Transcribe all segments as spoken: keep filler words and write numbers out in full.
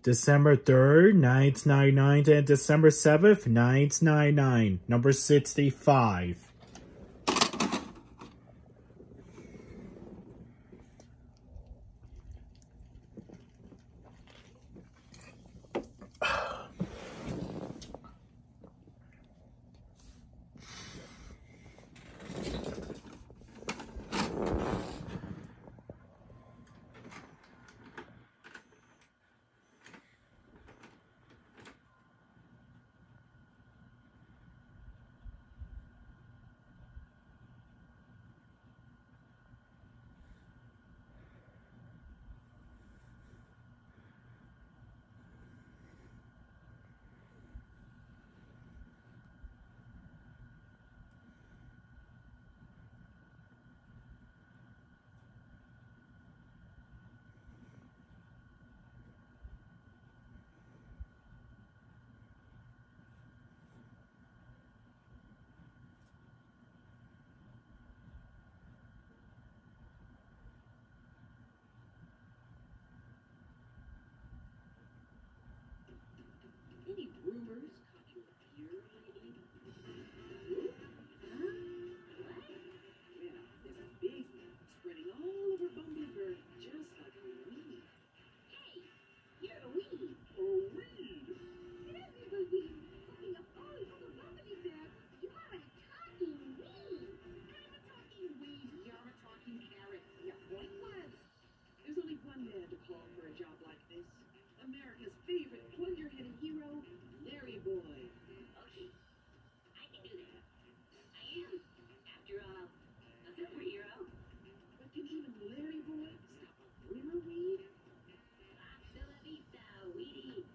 December third, nineteen ninety-nine, and December seventh, nineteen ninety-nine. Number sixty-five. Any rumors caught your ear lately? Huh? What? Yeah, there's a big one spreading all over Bumbleberg, just like a weed. Hey, you're a weed. A weed? It isn't a weed. Talking of all over Bumbleberg, you are a talking weed. I'm a talking weed. You're a talking carrot. Your point was. There's only one man to call for a job like this. America's favorite plunger-headed hero, Larry Boy. Okay, I can do that. I am, after all, a superhero. But can even Larry Boy stop a rumor weed? Hasta la vista, weedy.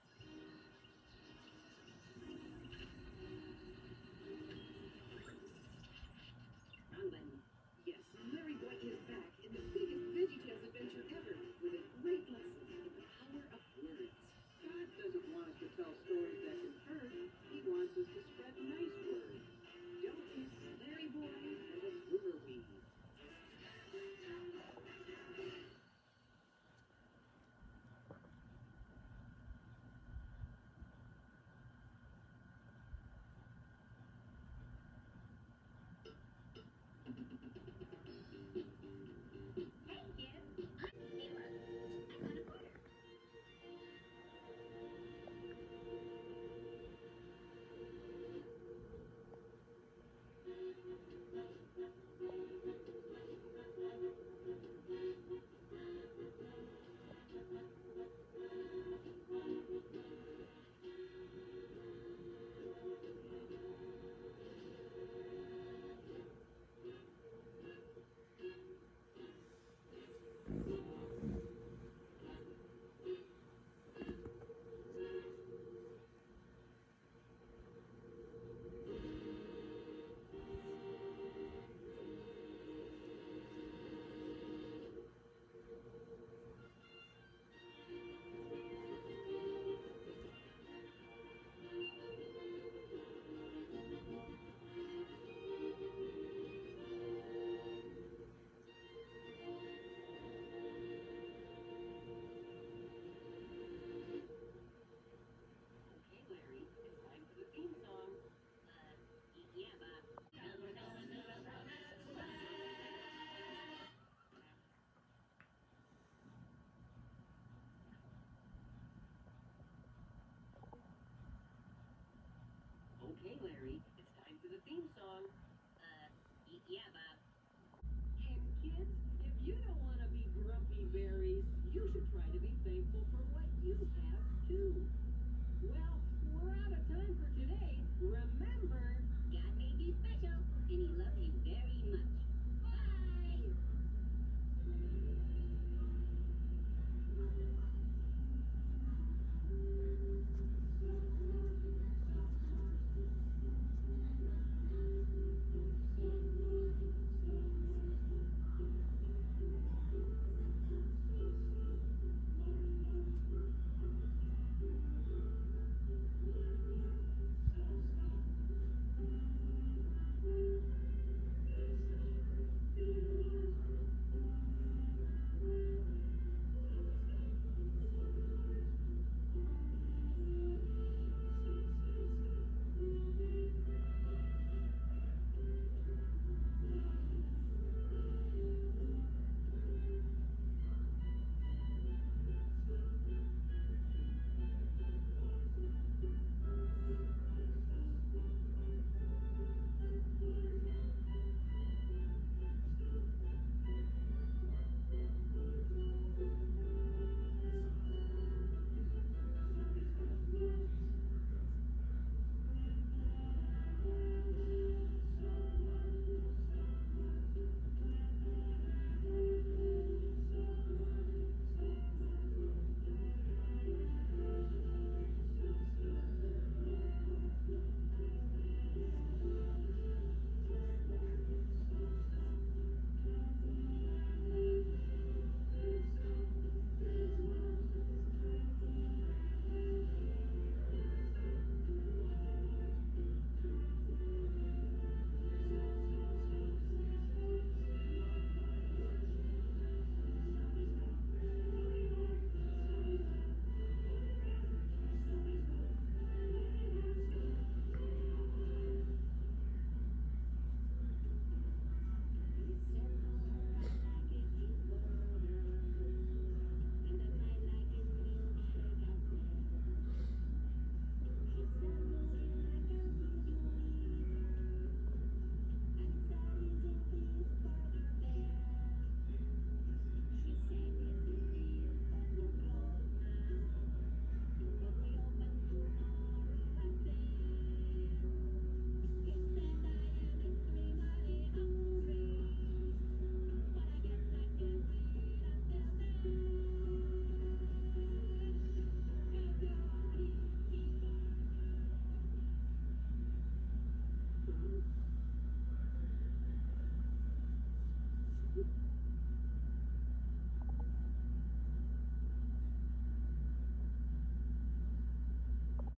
Wrong button. Yes, Larry Boy is back in the biggest VeggieTales adventure ever with a great lesson in the power of words. God doesn't want us to tell stories that can hurt. He wants us to spread nice words. Don't miss Larry Boy and the rumor weed. Okay, Larry, it's time for the theme song. Uh, yeah, Bob. Okay, Larry, it's time for the theme song. Uh, yeah, Bob. And kids, if you don't want to be grumpy berries, you should try to be thankful for what you have, too. Well, we're out of time for today. Remember, God made you special, and He loves you very much. Bye!